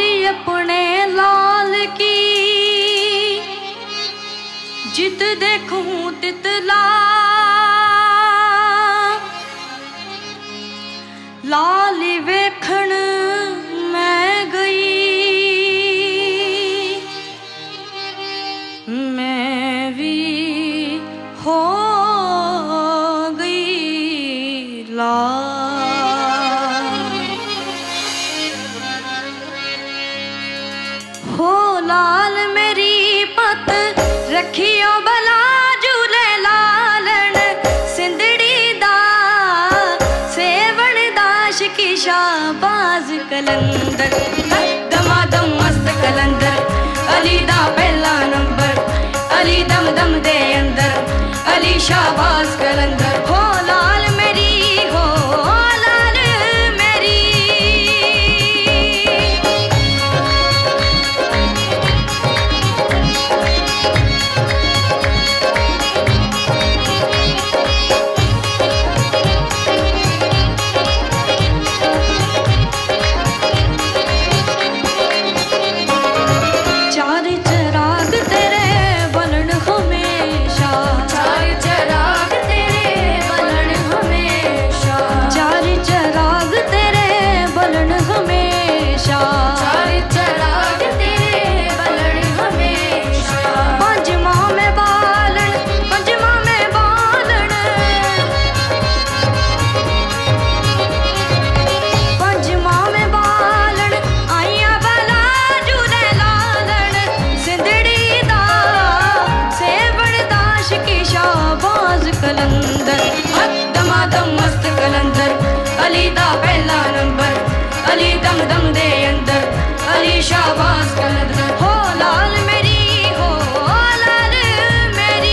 अपने लाल की, जित देखूं तितला लाल वेखण मैं गई, मैं भी हो गई लाल। हो लाल मेरी पत रखियो भला झूले लालन, सिंधड़ी दा सेवण दाश की शाबाज कलंदर, दमादम मस्त कलंदर, अली दा पहला नंबर, अली दम दम दे अंदर, अली शाबाज कलंदर। हो लाल मेरी, हो लाल मेरी। चार चिराग तेरे बलन हमेशा, चार चिराग तेरे बलन हमेशा, चार चिराग तेरे बलन हमेशा, चार चिराग तेरे बलन हमेशा। पंजमा में बालन, पंजमा में बालन, पंजमा में बालन, आइया भला झूले लालन, सिंधड़ी दा सेवण दाश की शाबाज कलंदर, दमादम मस्त कलंदर, अली दा पहला नंबर, अली दम दम दे अंदर, अली शाबाज कलंदर। हो लाल मेरी, हो लाल मेरी।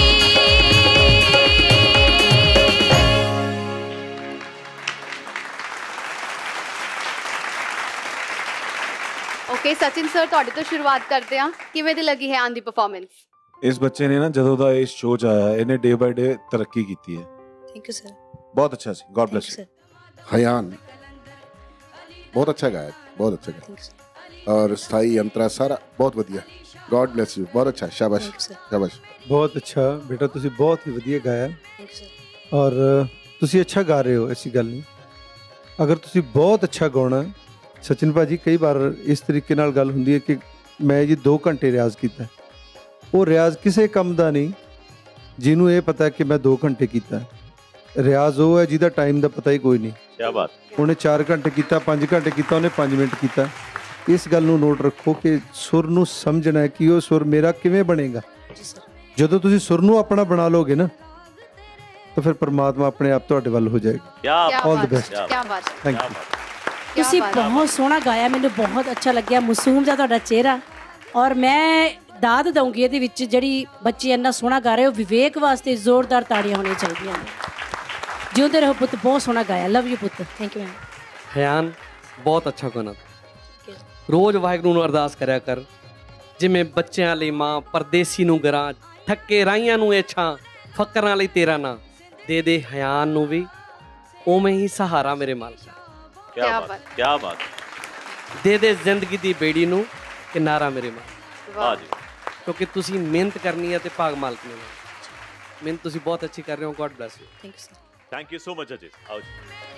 ओके सचिन सर, ਤੁਹਾਡੇ ਤੋਂ ਸ਼ੁਰੂਆਤ ਕਰਦੇ ਹਾਂ। ਕਿਵੇਂ ਦੀ ਲੱਗੀ ਹੈ ਆਨ ਦੀ ਪਰਫਾਰਮੈਂਸ? इस बच्चे ने ना जदों दा इस शो च आया इन्हें डे बाय डे तरक्की की है। Thank you sir. बहुत अच्छा सी, गॉड ब्लेस यू। हयान बहुत अच्छा गाया, बहुत अच्छा गाया, और स्थाई अंतरा सारा बहुत वधिया, गॉड ब्लेस यू, बहुत अच्छा, शाबाश शाबाश। बहुत अच्छा बेटा, तुसी बहुत ही वधिया गाया और तुसी अच्छा गा रहे हो, ऐसी गल नहीं। अगर तुसी बहुत अच्छा गाना, सचिन भाजी कई बार इस तरीके नाल गल हुंदी है कि मैं जी 2 घंटे रियाज कीता, वो रियाज किसी काम का नहीं जिन्हों ये पता है कि मैं 2 घंटे किया। रियाज वो है जिहदा टाइम का पता ही कोई नहीं। क्या बात। उन्हें 4 घंटे किया, 5 घंटे किया, उन्हें 5 मिनट किया। इस गल नूं नोट रखो कि सुर नूं समझना है कि वो सुर मेरा किवें बनेगा। जदों तुसीं सुर नूं अपना बना लोगे ना तो फिर परमात्मा अपने आप तुहाडे वल हो जाएगा। All the best. क्या बात है, थैंक यू। ਤੁਸੀਂ बहुत सोहना गाया, मैनूं बहुत अच्छा लग्या, मासूम जिहा तुहाडा चेहरा। और मैं दाद दूंगी ये जी बच्चे इन्ना सोहना गा रहे हो, विवेक वास्ते जोरदार ताड़ियां होनी चाहिए। जिउंदे रहो पुत, बहुत सोहना गाया, लव यू पुत। Thank you ma'am. हयान बहुत अच्छा गाना, रोज़ वाहिगुरू नूं अरदास करया कर, जिमें बच्चों लई मां परदेसी नूं गरां, थके राइयां नूं इच्छा, फकरां लई तेरा ना, दे दे हयान नूं भी उवें ही सहारा मेरे मालका। क्या बात, क्या बात। दे दे जिंदगी दी बेड़ी नूं किनारा मेरे मालका, क्योंकि तुसी मेहनत करनी है ते भाग मालक ने मेहनत तुसी बहुत अच्छी कर रहे हो। God bless you. Thank you sir. Thank you so much जजेस। आओ जी।